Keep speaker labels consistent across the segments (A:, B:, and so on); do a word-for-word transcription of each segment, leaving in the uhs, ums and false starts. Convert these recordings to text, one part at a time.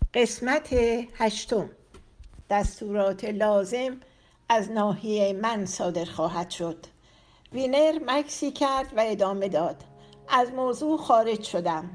A: قسمت هشتم. دستورات لازم از ناحیه من صادر خواهد شد. وینر مکسی کرد و ادامه داد: از موضوع خارج شدم.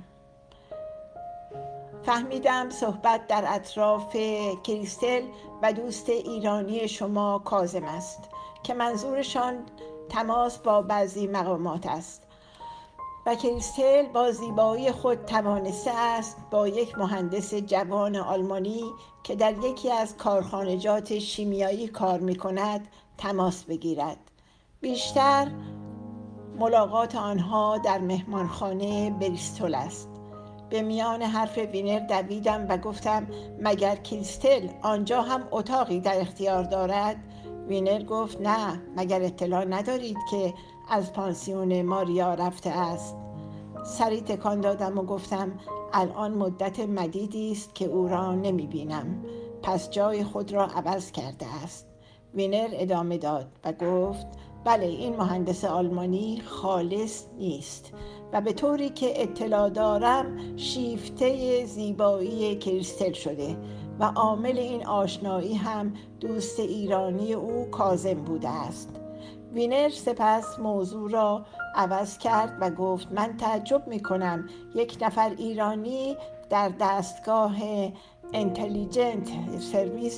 A: فهمیدم صحبت در اطراف کریستل و دوست ایرانی شما کاظم است که منظورشان تماس با بعضی مقامات است و کریستل با زیبایی خود توانسته است با یک مهندس جوان آلمانی که در یکی از کارخانجات شیمیایی کار می کند تماس بگیرد. بیشتر ملاقات آنها در مهمانخانه بریستول است. به میان حرف وینر دویدم و گفتم: مگر کریستل آنجا هم اتاقی در اختیار دارد؟ وینر گفت: نه، مگر اطلاع ندارید که از پانسیون ماریا رفته است؟ سری تکان دادم و گفتم: الان مدت مدیدی است که او را نمی بینم، پس جای خود را عوض کرده است. وینر ادامه داد و گفت: بله، این مهندس آلمانی خالص نیست و به طوری که اطلاع دارم شیفته زیبایی کریستل شده و عامل این آشنایی هم دوست ایرانی او کاظم بوده است. وینر سپس موضوع را عوض کرد و گفت: من تعجب می کنم یک نفر ایرانی در دستگاه اینتلیجنت سرویس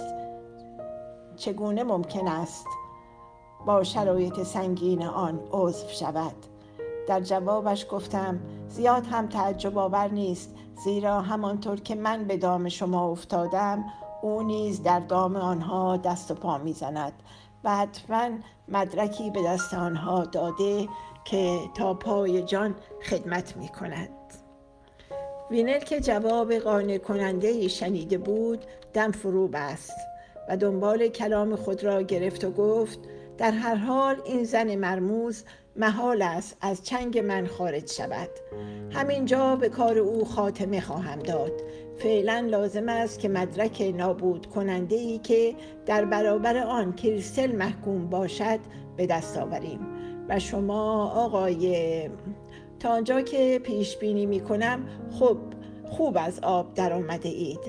A: چگونه ممکن است با شرایط سنگین آن عضو شود. در جوابش گفتم: زیاد هم تعجب آور نیست، زیرا همانطور که من به دام شما افتادم او نیز در دام آنها دست و پا میزند و حتما مدرکی به دست آنها داده که تا پای جان خدمت می کند. وینر که جواب قانع کننده شنیده بود دم فرو بست و دنبال کلام خود را گرفت و گفت: در هر حال این زن مرموز محال است از چنگ من خارج شود. همینجا به کار او خاتمه خواهم داد. فعلا لازم است که مدرک نابود کننده ای که در برابر آن کریستل محکوم باشد به دست آوریم و شما آقای تا آنجا که پیش بینی می کنم خوب خوب از آب در آمده اید،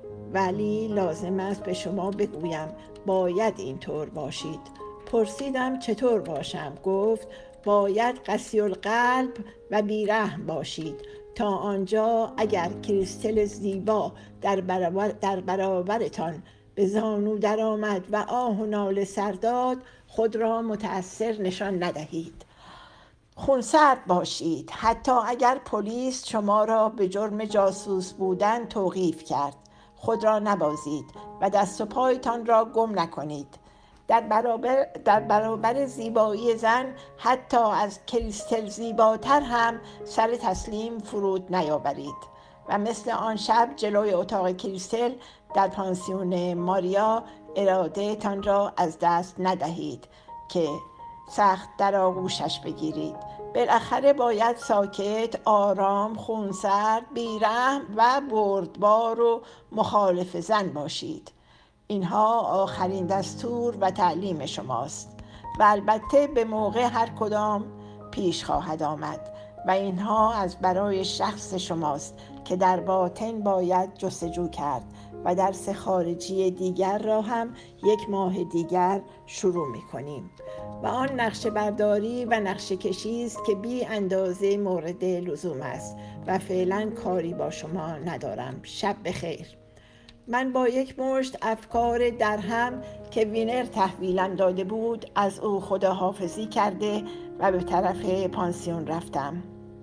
A: ولی لازم است به شما بگویم باید اینطور باشید. پرسیدم چطور باشم؟ گفت: باید قسی القلب و بیرحم باشید تا آنجا اگر کریستل زیبا در برابر در برابرتان به زانو در آمد و آه و ناله سر داد خود را متأثر نشان ندهید. خونسرد باشید حتی اگر پلیس شما را به جرم جاسوس بودن توقیف کرد. خود را نبازید و دست و پایتان را گم نکنید. در برابر, در برابر زیبایی زن حتی از کریستل زیباتر هم سر تسلیم فرود نیاورید و مثل آن شب جلوی اتاق کریستل در پانسیون ماریا اراده تان را از دست ندهید که سخت در آغوشش بگیرید. بالاخره باید ساکت، آرام، خونسرد، بیرحم و بردبار و مخالف زن باشید. اینها آخرین دستور و تعلیم شماست و البته به موقع هر کدام پیش خواهد آمد و اینها از برای شخص شماست که در باطن باید جستجو کرد و درس خارجی دیگر را هم یک ماه دیگر شروع می کنیم و آن نقشه برداری و نقشه کشی است که بی اندازه مورد لزوم است و فعلا کاری با شما ندارم. شب بخیر. من با یک مشت افکار درهم که وینر تحویلم داده بود از او خداحافظی کرده و به طرف پانسیون رفتم.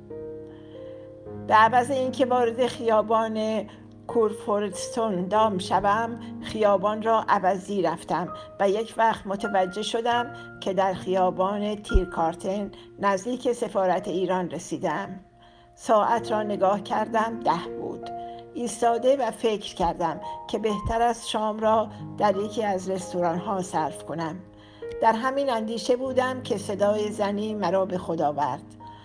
A: به عوض اینکه وارد خیابان کورفورستون دام شوم، خیابان را عوضی رفتم و یک وقت متوجه شدم که در خیابان تیرکارتن نزدیک سفارت ایران رسیدم. ساعت را نگاه کردم، ده بود. ایستاده و فکر کردم که بهتر است شام را در یکی از رستوران ها صرف کنم. در همین اندیشه بودم که صدای زنی مرا به خود آورد.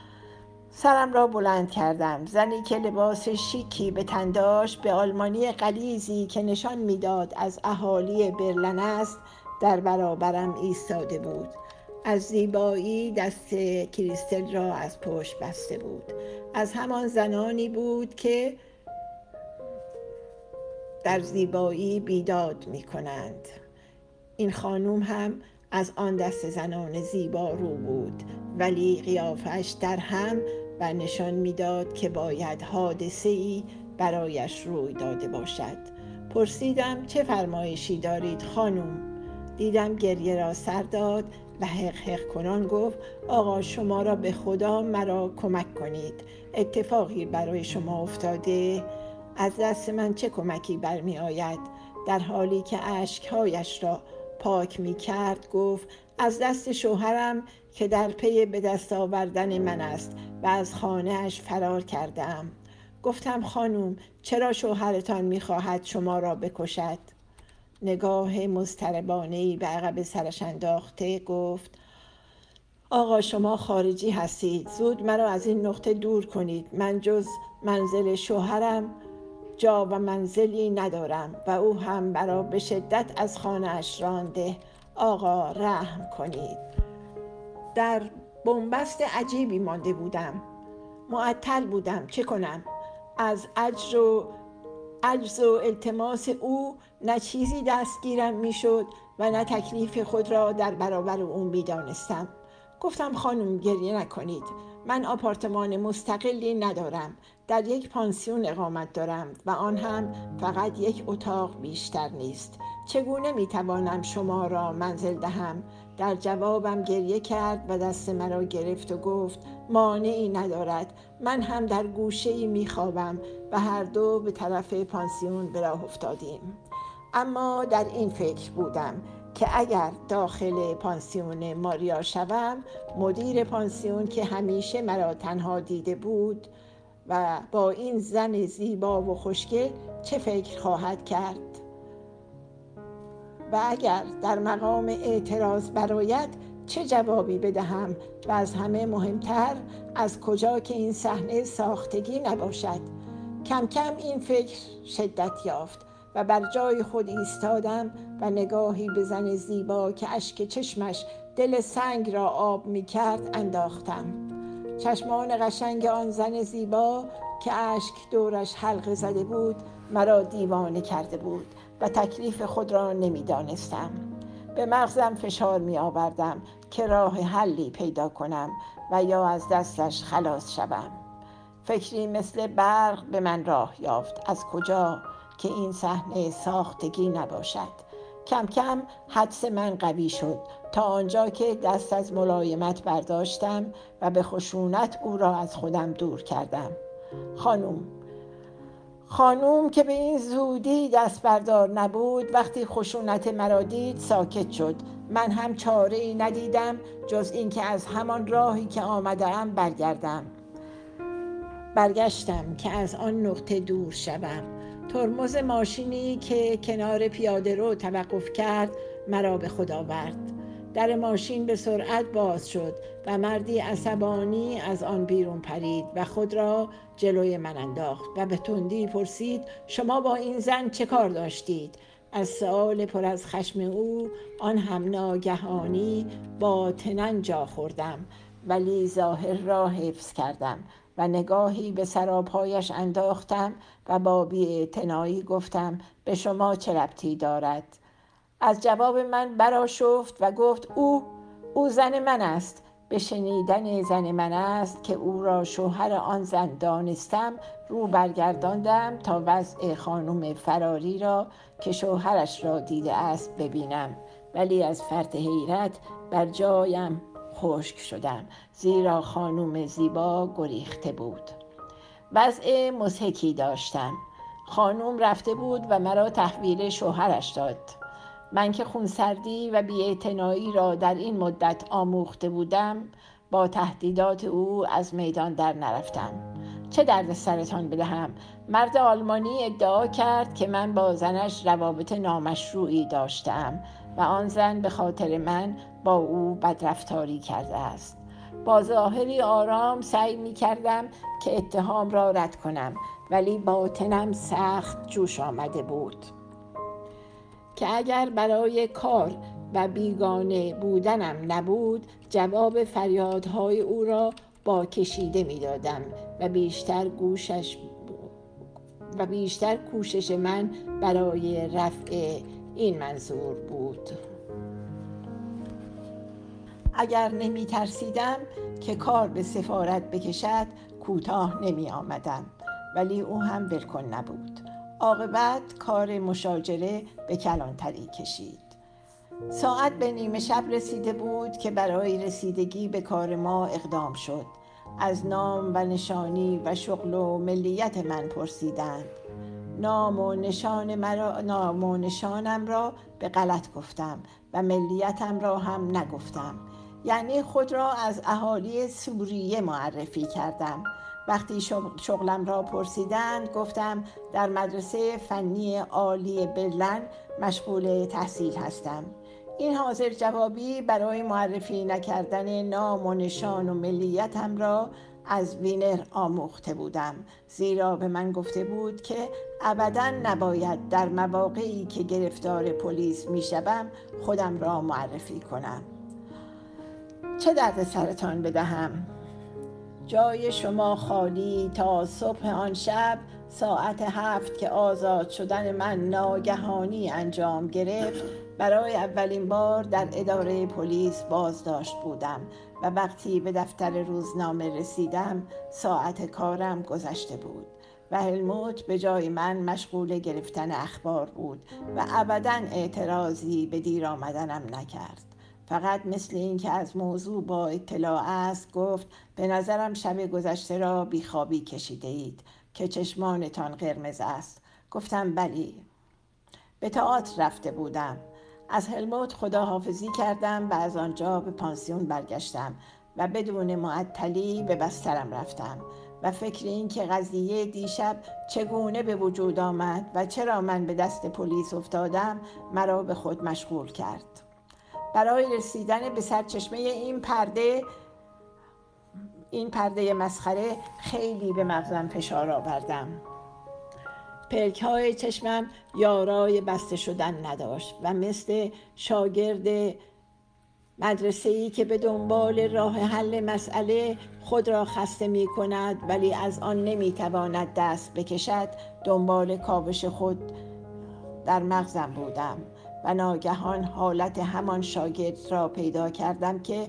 A: سرم را بلند کردم. زنی که لباس شیکی به تن داشت، به آلمانی غلیظی که نشان میداد از اهالی برلن است، در برابرم ایستاده بود. از زیبایی دست کریستل را از پشت بسته بود. از همان زنانی بود که در زیبایی بیداد می کنند. این خانوم هم از آن دست زنان زیبا رو بود، ولی قیافش در هم و نشان میداد که باید حادثه‌ای برایش روی داده باشد. پرسیدم چه فرمایشی دارید خانوم؟ دیدم گریه را سر داد و حق حق کنان گفت آقا شما را به خدا مرا کمک کنید، اتفاقی برای شما افتاده؟ از دست من چه کمکی برمی آید؟ در حالی که اشکهایش را پاک می کرد گفت از دست شوهرم که در پی به دست آوردن من است و از خانه اش فرار کردم. گفتم خانوم چرا شوهرتان می خواهد شما را بکشد؟ نگاه مضطربانه‌ای به عقب سرش انداخته گفت آقا شما خارجی هستید، زود مرا از این نقطه دور کنید. من جز منزل شوهرم جا و منزلی ندارم و او هم مرا به شدت از خانه اش رانده. آقا رحم کنید. در بنبست عجیبی مانده بودم. معطل بودم. چه کنم؟ از عجز و عجز و التماس او نه چیزی دستگیرم میشد و نه تکلیف خود را در برابر او میدانستم. گفتم خانم گریه نکنید. من آپارتمان مستقلی ندارم. در یک پانسیون اقامت دارم و آن هم فقط یک اتاق بیشتر نیست. چگونه میتوانم شما را منزل دهم؟ در جوابم گریه کرد و دست مرا گرفت و گفت مانعی ندارد. من هم در گوشه‌ای میخوابم و هر دو به طرف پانسیون به راه افتادیم. اما در این فکر بودم که اگر داخل پانسیون ماریا شوم، مدیر پانسیون که همیشه مرا تنها دیده بود و با این زن زیبا و خوشگل چه فکر خواهد کرد؟ و اگر در مقام اعتراض برآید چه جوابی بدهم؟ و از همه مهمتر از کجا که این صحنه ساختگی نباشد؟ کم کم این فکر شدت یافت و بر جای خود ایستادم و نگاهی به زن زیبا که اشک چشمش دل سنگ را آب می کرد انداختم. چشمان قشنگ آن زن زیبا که اشک دورش حلقه زده بود مرا دیوانه کرده بود و تکلیف خود را نمی دانستم. به مغزم فشار می آوردم که راه حلی پیدا کنم و یا از دستش خلاص شوم. فکری مثل برق به من راه یافت. از کجا که این صحنه ساختگی نباشد؟ کم کم حدس من قوی شد تا آنجا که دست از ملایمت برداشتم و به خشونت او را از خودم دور کردم. خانوم خانوم که به این زودی دست بردار نبود، وقتی خشونت مرا دید ساکت شد. من هم چاره‌ای ندیدم جز اینکه از همان راهی که آمدم برگردم. برگشتم که از آن نقطه دور شوم. ترمز ماشینی که کنار پیاده رو توقف کرد مرا به خود آورد. در ماشین به سرعت باز شد و مردی عصبانی از آن بیرون پرید و خود را جلوی من انداخت و به تندی پرسید شما با این زن چه کار داشتید؟ از سؤال پر از خشم او آن هم ناگهانی باطناً جا خوردم، ولی ظاهر را حفظ کردم و نگاهی به سراپایش انداختم و با بی‌اعتنایی گفتم به شما چه ربطی دارد؟ از جواب من برآشفت و گفت او او زن من است. به شنیدن زن من است که او را شوهر آن زن دانستم رو برگرداندم تا وضع خانم فراری را که شوهرش را دیده است ببینم، ولی از فرط حیرت بر جایم خشک شدم، زیرا خانم زیبا گریخته بود. وضع مضحکی داشتم. خانم رفته بود و مرا تحویل شوهرش داد. من که خونسردی و بی‌اعتنایی را در این مدت آموخته بودم، با تهدیدات او از میدان در نرفتم. چه درد سرتان بدهم؟ مرد آلمانی ادعا کرد که من با زنش روابط نامشروعی داشتم و آن زن به خاطر من با او بدرفتاری کرده است. با ظاهری آرام سعی می کردم که اتهام را رد کنم، ولی باطنم سخت جوش آمده بود که اگر برای کار و بیگانه بودنم نبود، جواب فریادهای او را با کشیده می دادم و بیشتر گوشش و بیشتر کوشش من برای رفع این منظور بود. اگر نمی ترسیدم که کار به سفارت بکشد کوتاه نمی آمدم، ولی او هم ولکن نبود. عاقبت کار مشاجره به کلانتری کشید. ساعت به نیمه شب رسیده بود که برای رسیدگی به کار ما اقدام شد. از نام و نشانی و شغل و ملیت من پرسیدند. نام و نشان مرا نام و نشانم را به غلط گفتم و ملیتم را هم نگفتم، یعنی خود را از اهالی سوریه معرفی کردم. وقتی شغلم را پرسیدند گفتم در مدرسه فنی عالی برلن مشغول تحصیل هستم. این حاضر جوابی برای معرفی نکردن نام و نشان و ملیتم را از وینر آموخته بودم، زیرا به من گفته بود که ابداً نباید در مواقعی که گرفتار پلیس می شوم خودم را معرفی کنم. چه درد سرتان بدهم؟ جای شما خالی تا صبح آن شب ساعت هفت که آزاد شدن من ناگهانی انجام گرفت. برای اولین بار در اداره پلیس بازداشت بودم و وقتی به دفتر روزنامه رسیدم ساعت کارم گذشته بود و هلموت به جای من مشغول گرفتن اخبار بود و ابداً اعتراضی به دیر آمدنم نکرد. فقط مثل این که از موضوع با اطلاع است گفت به نظرم شب گذشته را بیخوابی کشیده اید که چشمانتان قرمز است. گفتم بلی. به تئاتر رفته بودم. از هلموت خداحافظی کردم و از آنجا به پانسیون برگشتم و بدون معطلی به بسترم رفتم و فکر این که قضیه دیشب چگونه به وجود آمد و چرا من به دست پلیس افتادم مرا به خود مشغول کرد. برای رسیدن به سرچشمه این پرده این پرده مسخره خیلی به مغزم فشار آوردم. پلک‌های چشمم یارای بسته شدن نداشت و مثل شاگرد مدرسه‌ای که به دنبال راه حل مسئله خود را خسته می کند ولی از آن نمی تواند دست بکشد دنبال کاوش خود در مغزم بودم و ناگهان حالت همان شاگرد را پیدا کردم که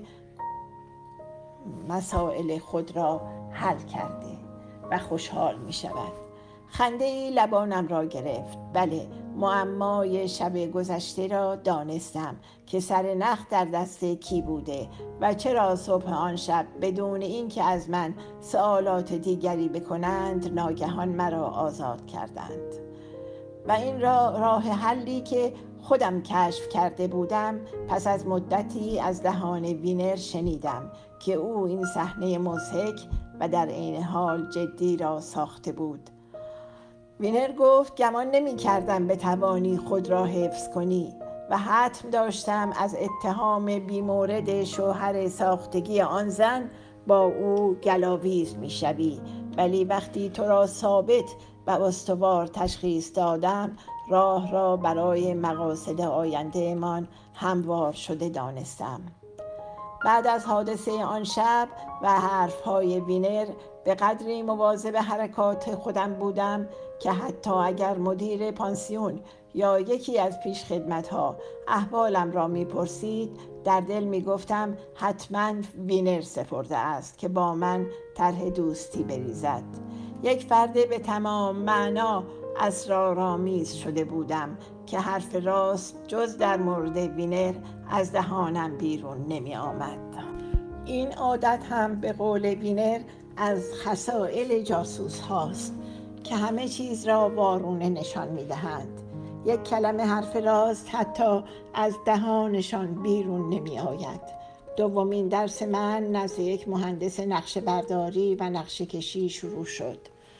A: مسائل خود را حل کرده و خوشحال می شود. خنده‌ای لبانم را گرفت. بله، معمای شب گذشته را دانستم که سر نخ در دست کی بوده و چرا صبح آن شب بدون اینکه از من سوالات دیگری بکنند ناگهان مرا آزاد کردند. و این را راه حلی که خودم کشف کرده بودم پس از مدتی از دهان وینر شنیدم که او این صحنه مضحک و در عین حال جدی را ساخته بود. وینر گفت گمان نمی کردم بتوانی خود را حفظ کنی و حتم داشتم از اتهام بیمورد شوهر ساختگی آن زن با او گلاویز می شوی، ولی وقتی تو را ثابت و استوار تشخیص دادم راه را برای مقاصد آینده من هموار شده دانستم. بعد از حادثه آن شب و حرفهای وینر به قدری مواظب حرکات خودم بودم که حتی اگر مدیر پانسیون یا یکی از پیش خدمتها احوالم را میپرسید در دل میگفتم حتما وینر سپرده است که با من طرح دوستی بریزد. یک فرد به تمام معنا اسرارآمیز شده بودم که حرف راست جز در مورد وینر از دهانم بیرون نمی آمد. این عادت هم به قول وینر از خصائل جاسوس هاست که همه چیز را وارونه نشان می دهند. یک کلمه حرف راست حتی از دهانشان بیرون نمی آید. دومین درس من نزد یک مهندس نقشه برداری و نقشه کشی شروع شد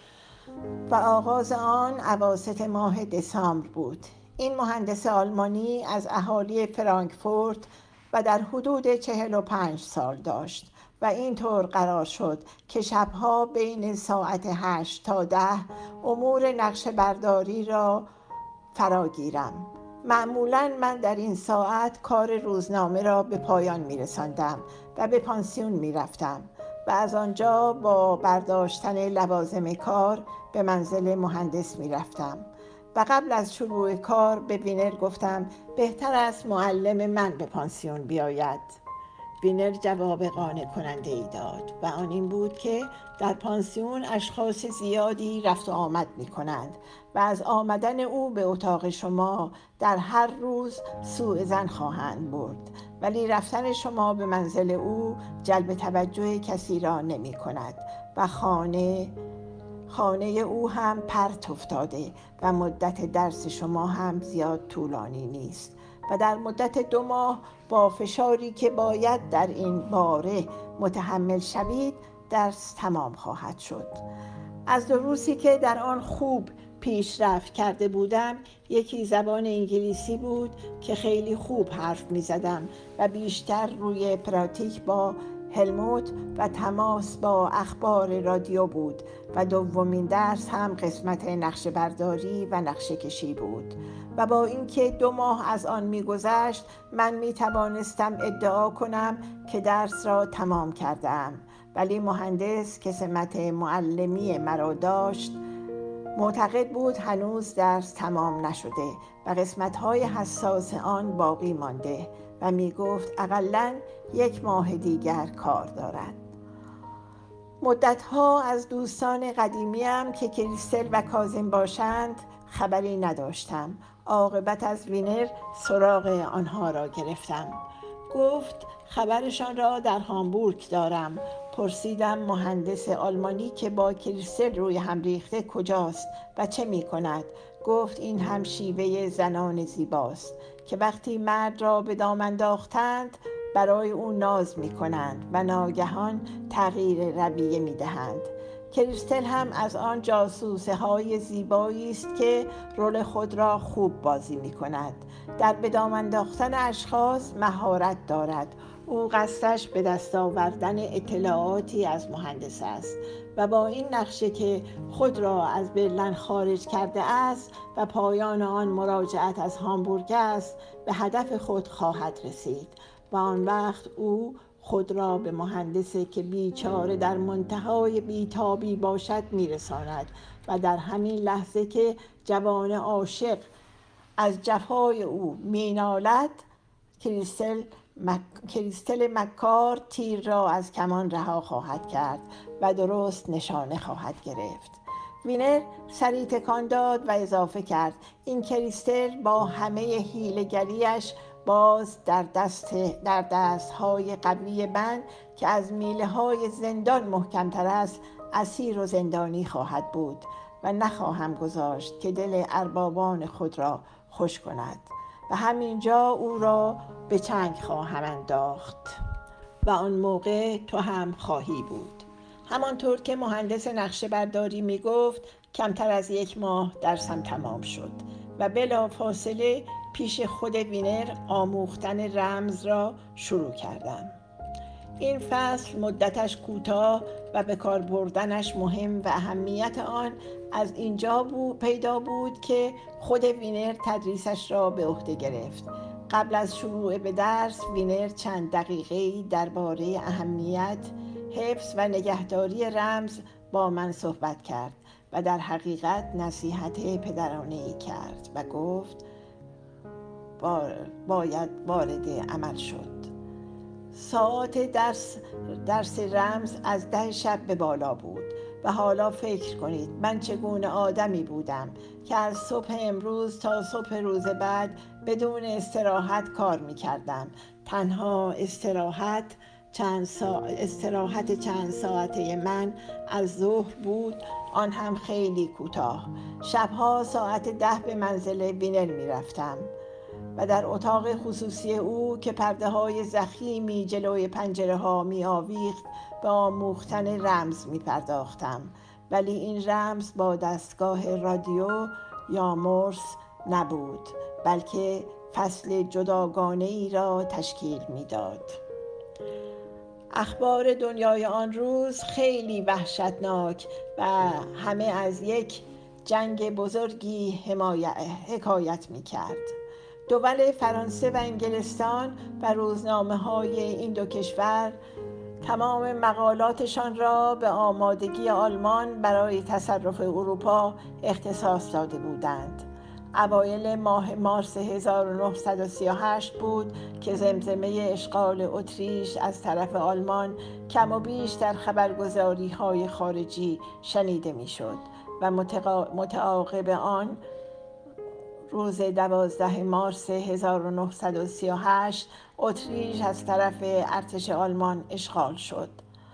A: و آغاز آن اواسط ماه دسامبر بود. این مهندس آلمانی از اهالی فرانکفورت و در حدود چهل و پنج سال داشت و اینطور قرار شد که شبها بین ساعت هشت تا ده امور نقشه برداری را فراگیرم. معمولاً من در این ساعت کار روزنامه را به پایان می رساندم و به پانسیون می رفتم و از آنجا با برداشتن لوازم کار به منزل مهندس می رفتم. و قبل از شروع کار به وینر گفتم بهتر است معلم من به پانسیون بیاید. وینر جواب قانع کننده ای داد و آن این بود که در پانسیون اشخاص زیادی رفت و آمد می کنند و از آمدن او به اتاق شما در هر روز سوء ظن خواهند برد، ولی رفتن شما به منزل او جلب توجه کسی را نمی کند و خانه خانه او هم پرت افتاده و مدت درس شما هم زیاد طولانی نیست و در مدت دو ماه با فشاری که باید در این باره متحمل شوید درس تمام خواهد شد. از دو روزی که در آن خوب پیشرفت کرده بودم، یکی زبان انگلیسی بود که خیلی خوب حرف می زدم و بیشتر روی پراتیک با هلموت و تماس با اخبار رادیو بود و دومین درس هم قسمت نقشه برداری و نقشه کشی بود. و با اینکه دو ماه از آن می‌گذشت، من می‌توانستم ادعا کنم که درس را تمام کردم، ولی مهندس که سمت معلمی مرا داشت معتقد بود هنوز درس تمام نشده و قسمت‌های حساس آن باقی مانده و می‌گفت اقلاً یک ماه دیگر کار دارد. مدت‌ها از دوستان قدیمیم که کریستل و کاظم باشند خبری نداشتم. عاقبت از وینر سراغ آنها را گرفتم. گفت خبرشان را در هامبورگ دارم. پرسیدم مهندس آلمانی که با کریستل روی هم ریخته کجاست و چه می کند؟ گفت این هم شیوه زنان زیباست که وقتی مرد را به دام انداختند برای او ناز می کنند و ناگهان تغییر رویه می دهند. کریستل هم از آن جاسوسه های زیبایی است که رول خود را خوب بازی می کند. در به دام انداختن اشخاص مهارت دارد. او قصدش به دست آوردن اطلاعاتی از مهندس است و با این نقشه که خود را از برلین خارج کرده است و پایان آن مراجعت از هامبورگ است به هدف خود خواهد رسید و آن وقت او خود را به مهندسی که بیچاره در منتهای بیتابی باشد میرساند و در همین لحظه که جوان عاشق از جفای او مینالد، کریستل مک... کریستل مکار تیر را از کمان رها خواهد کرد و درست نشانه خواهد گرفت. وینر سری تکان داد و اضافه کرد این کریستل با همه حیله‌گریش باز در دست در دست‌های قوی من که از میله‌های زندان محکم‌تر است اسیر و زندانی خواهد بود و نخواهم گذاشت که دل اربابان خود را خوش کند و همینجا او را به چنگ خواهم انداخت و آن موقع تو هم خواهی بود. همانطور که مهندس نقشه برداری می گفت کمتر از یک ماه درسم تمام شد و بلا فاصله پیش خود وینر آموختن رمز را شروع کردم. این فصل مدتش کوتاه و به کار بردنش مهم و اهمیت آن از اینجا بود پیدا بود که خود وینر تدریسش را به عهده گرفت. قبل از شروع به درس وینر چند دقیقه‌ای درباره اهمیت، حفظ و نگهداری رمز با من صحبت کرد و در حقیقت نصیحت پدرانه‌ای کرد و گفت باید وارد عمل شد. ساعت درس درس رمز از ده شب به بالا بود و حالا فکر کنید من چگونه آدمی بودم که از صبح امروز تا صبح روز بعد بدون استراحت کار می کردم. تنها استراحت چند سا... استراحت چند ساعته من از ظهر بود، آن هم خیلی کوتاه. شبها ساعت ده به منزل وینر می رفتم و در اتاق خصوصی او که پرده های ضخیمی جلوی پنجره ها می آویخت به آموختن رمز می پرداختم، ولی این رمز با دستگاه رادیو یا مورس نبود، بلکه فصل جداگانه ای را تشکیل می داد. اخبار دنیای آن روز خیلی وحشتناک و همه از یک جنگ بزرگی حکایت می کرد. دول فرانسه و انگلستان و روزنامه های این دو کشور تمام مقالاتشان را به آمادگی آلمان برای تصرف اروپا اختصاص داده بودند. اوایل ماه مارس هزار و نهصد و سی و هشت بود که زمزمه اشغال اتریش از طرف آلمان کم و بیش در خبرگزاری‌های خارجی شنیده می‌شد و متعاقب آن روز دوازده مارس هزار و نهصد و سی و هشت اتریش از طرف ارتش آلمان اشغال شد.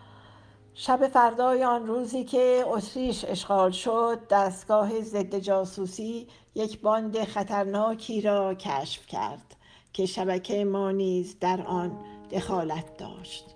A: شب فردای آن روزی که اتریش اشغال شد، دستگاه ضد جاسوسی یک باند خطرناکی را کشف کرد که شبکه ما نیز در آن دخالت داشت.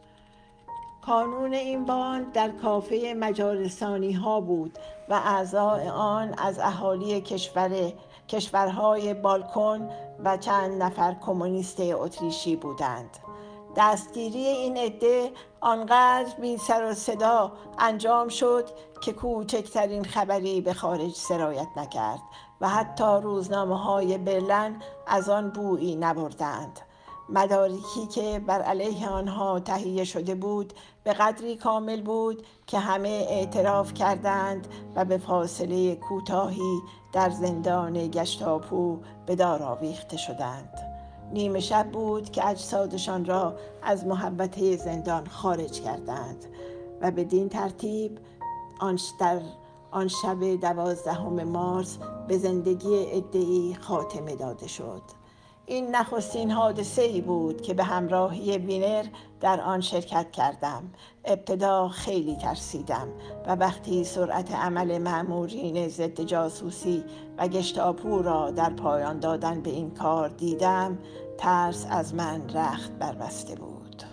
A: کانون این باند در کافه مجارستانی ها بود و اعضای آن از اهالی کشور کشورهای بالکن و چند نفر کمونیست اتریشی بودند. دستگیری این عده آنقدر بی سر و صدا انجام شد که کوچکترین خبری به خارج سرایت نکرد و حتی روزنامه‌های برلن از آن بویی نبردند. مدارکی که بر علیه آنها تهیه شده بود به قدری کامل بود که همه اعتراف کردند و به فاصله کوتاهی در زندان گشتاپو به دار آویخته شدند. نیمه شب بود که اجسادشان را از محوطه زندان خارج کردند و بدین ترتیب آن در آن شب دوازدهم مارس به زندگی عده‌ای خاتمه داده شد. این نخستین حادثه‌ای بود که به همراهی وینر در آن شرکت کردم. ابتدا خیلی ترسیدم و وقتی سرعت عمل مأمورین ضد جاسوسی و گشتاپو را در پایان دادن به این کار دیدم، ترس از من رخت بربسته بود.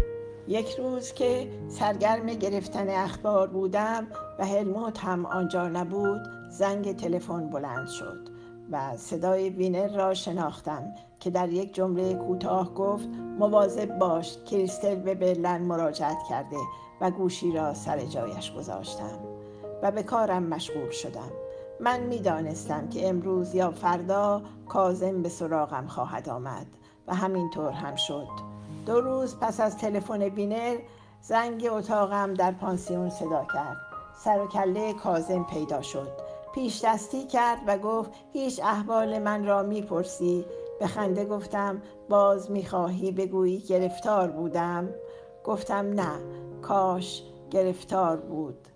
A: یک روز که سرگرم گرفتن اخبار بودم و هلموت هم آنجا نبود، زنگ تلفن بلند شد و صدای وینر را شناختم که در یک جمله کوتاه گفت مواظب باش، کریستل به برلن مراجعت کرده و گوشی را سر جایش گذاشتم و به کارم مشغول شدم. من می دانستم که امروز یا فردا کاظم به سراغم خواهد آمد و همینطور هم شد. دو روز پس از تلفن وینر زنگ اتاقم در پانسیون صدا کرد. سر و کله کاظم پیدا شد. پیش دستی کرد و گفت هیچ احوال من را میپرسی؟ به خنده گفتم باز میخواهی بگویی گرفتار بودم؟ گفتم نه، کاش گرفتار بود،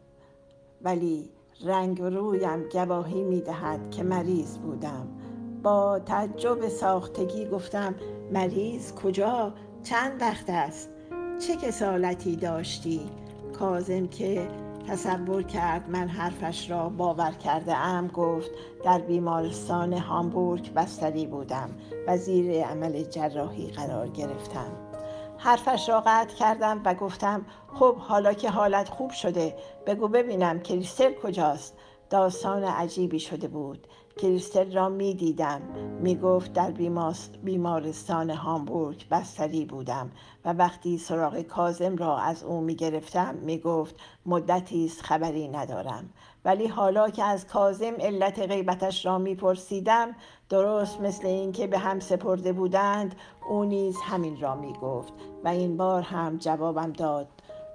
A: ولی رنگ رویم گواهی میدهد که مریض بودم. با تعجب ساختگی گفتم مریض کجا؟ چند وقت است؟ چه کسالتی داشتی؟ کاظم که تصور کرد من حرفش را باور کرده ام گفت در بیمارستان هامبورگ بستری بودم و زیر عمل جراحی قرار گرفتم. حرفش را قطع کردم و گفتم خب حالا که حالت خوب شده بگو ببینم کریستل کجاست؟ داستان عجیبی شده بود. کریستل را می دیدم. می گفت در بیمارستان هامبورگ بستری بودم و وقتی سراغ کاظم را از او می گرفتم می گفت مدتی است خبری ندارم، ولی حالا که از کاظم علت غیبتش را می پرسیدم درست مثل این که به هم سپرده بودند او نیز همین را می گفت و این بار هم جوابم داد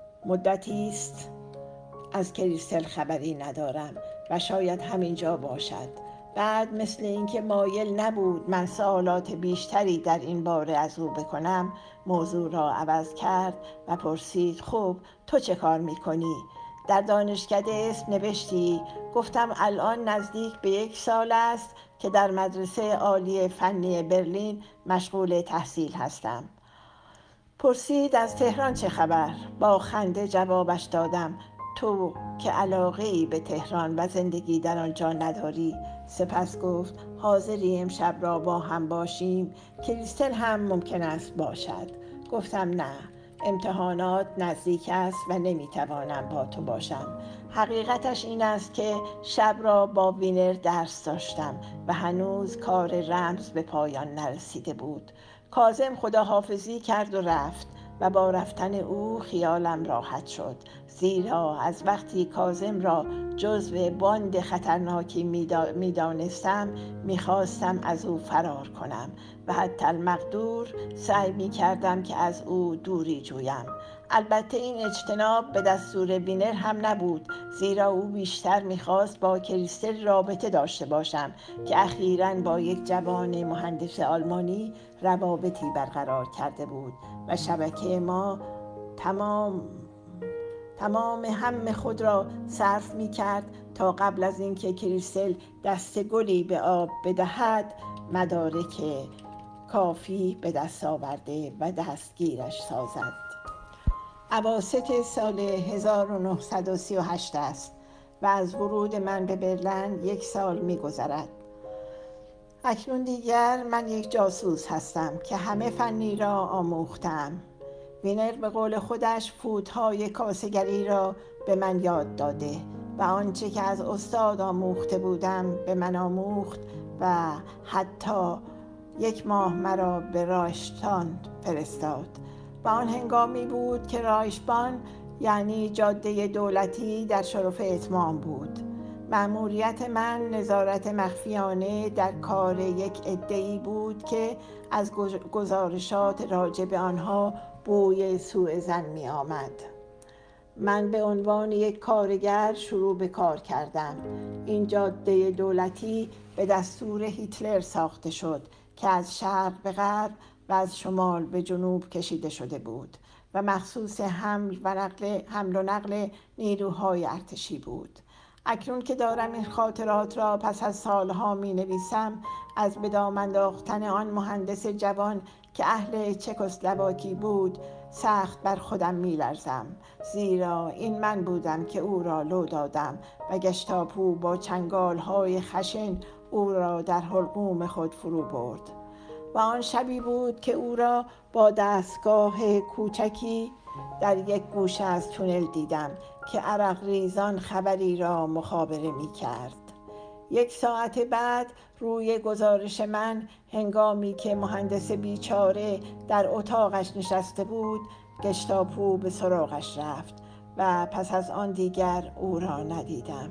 A: مدتی است از کریستل خبری ندارم و شاید همینجا باشد. بعد مثل اینکه مایل نبود من سوالات بیشتری در این باره از او بکنم موضوع را عوض کرد و پرسید خب تو چه کار میکنی؟ در دانشکده اسم نوشتی؟ گفتم الان نزدیک به یک سال است که در مدرسه عالی فنی برلین مشغول تحصیل هستم. پرسید از تهران چه خبر؟ با خنده جوابش دادم تو که علاقه‌ای به تهران و زندگی در آنجا نداری. سپس گفت حاضری امشب را با هم باشیم؟ کریستل هم ممکن است باشد. گفتم نه، امتحانات نزدیک است و نمیتوانم با تو باشم. حقیقتش این است که شب را با وینر درس داشتم و هنوز کار رمز به پایان نرسیده بود. کاظم خداحافظی کرد و رفت و با رفتن او خیالم راحت شد. زیرا از وقتی کاظم را جزو باند خطرناکی می‌دانستم می‌خواستم از او فرار کنم و حتی المقدور سعی می‌کردم که از او دوری جویم. البته این اجتناب به دستور وینر هم نبود، زیرا او بیشتر می‌خواست با کریستل رابطه داشته باشم که اخیراً با یک جوان مهندس آلمانی روابطی برقرار کرده بود و شبکه ما تمام تمام هم خود را صرف می کرد تا قبل از اینکه کریستل دست گلی به آب بدهد مدارک کافی به دست آورده و دستگیرش سازد. اواسط سال هزار و نهصد و سی و هشت است و از ورود من به برلین یک سال می گذرد. اکنون دیگر من یک جاسوس هستم که همه فنی را آموختم. وینر به قول خودش فوتهای کاسه‌گری را به من یاد داده و آنچه که از استاد آموخته بودم به من آموخت و حتی یک ماه مرا به رایشتان فرستاد. و آن هنگامی بود که رایشبان یعنی جاده دولتی در شرف اتمام بود. مأموریت من نظارت مخفیانه در کار یک عده‌ای بود که از گزارشات راجع به آنها بوی سوء ظن می آمد. من به عنوان یک کارگر شروع به کار کردم. این جاده دولتی به دستور هیتلر ساخته شد که از شرق به غرب و از شمال به جنوب کشیده شده بود و مخصوص حمل و نقل حمل و نقل نیروهای ارتشی بود. اکنون که دارم این خاطرات را پس از سالها می نویسم، از به دام انداختن آن مهندس جوان که اهل چکسلواکی بود سخت بر خودم می لرزم، زیرا این من بودم که او را لو دادم و گشتاپو با چنگالهای خشن او را در حلقوم خود فرو برد. و آن شبی بود که او را با دستگاه کوچکی در یک گوشه از تونل دیدم که عرق ریزان خبری را مخابره می کرد. یک ساعت بعد روی گزارش من هنگامی که مهندس بیچاره در اتاقش نشسته بود گشتاپو به سراغش رفت و پس از آن دیگر او را ندیدم.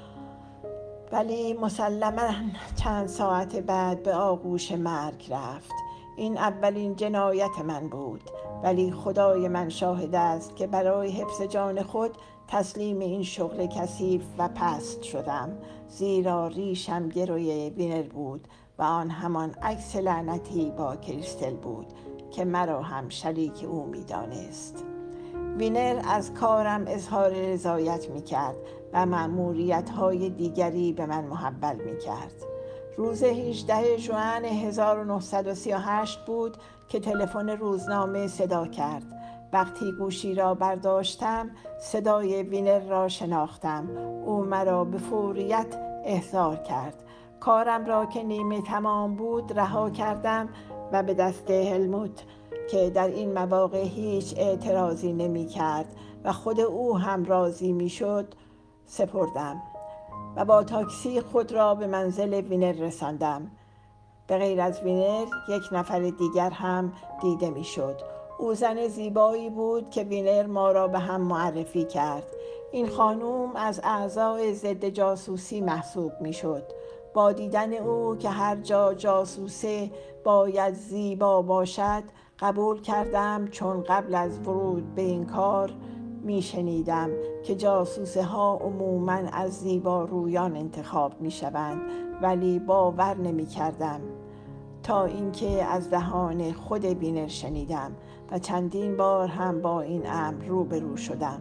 A: ولی مسلماً چند ساعت بعد به آغوش مرگ رفت. این اولین جنایت من بود، ولی خدای من شاهد است که برای حفظ جان خود تسلیم این شغل کثیف و پست شدم، زیرا ریشم گروی وینر بود و آن همان عکس لعنتی با کریستل بود که مرا هم شریک او می دانست. وینر از کارم اظهار رضایت می کرد و مأموریت‌های دیگری به من محول می کرد. روز هجدهم ژوئن هزار و نهصد و سی و هشت بود که تلفن روزنامه صدا کرد. وقتی گوشی را برداشتم صدای وینر را شناختم. او مرا به فوریت احضار کرد. کارم را که نیمه تمام بود رها کردم و به دست هلموت که در این مواقع هیچ اعتراضی نمی کرد و خود او هم راضی می شد سپردم و با تاکسی خود را به منزل وینر رساندم. به غیر از وینر یک نفر دیگر هم دیده می شد. او زن زیبایی بود که وینر ما را به هم معرفی کرد. این خانوم از اعضای ضد جاسوسی محسوب می شد. با دیدن او که هر جا جاسوسه باید زیبا باشد قبول کردم، چون قبل از ورود به این کار می شنیدم که جاسوسه ها عموماً از زیبا رویان انتخاب می شوند، ولی باور نمی کردم تا اینکه از دهان خود وینر شنیدم و چندین بار هم با این امر روبرو شدم.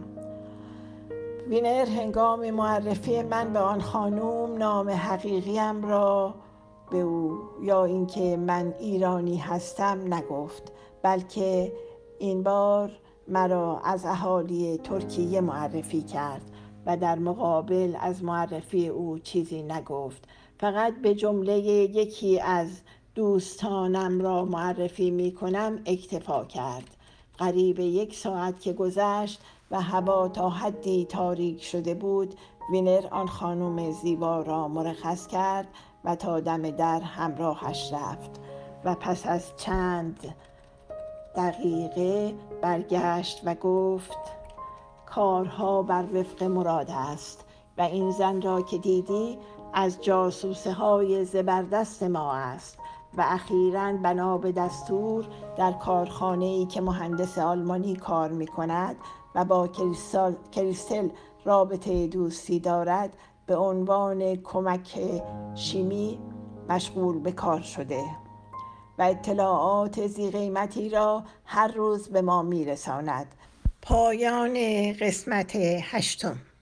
A: وینر هنگام معرفی من به آن خانوم نام حقیقیم را به او یا اینکه من ایرانی هستم نگفت، بلکه این بار مرا از اهالی ترکیه معرفی کرد و در مقابل از معرفی او چیزی نگفت. فقط به جمله یکی از دوستانم را معرفی می کنم اکتفا کرد. قریب یک ساعت که گذشت و هوا تا حدی تاریک شده بود، وینر آن خانم زیبا را مرخص کرد و تا دم در همراهش رفت و پس از چند دقیقه برگشت و گفت کارها بر وفق مراد است و این زن را که دیدی از جاسوسه های زبردست ما است و اخیراً بنا به دستور در کارخانه‌ای که مهندس آلمانی کار می‌کند و با کریستل رابطه دوستی دارد به عنوان کمک شیمی مشغول به کار شده و اطلاعات ذی قیمتی را هر روز به ما می‌رساند. پایان قسمت هشتم.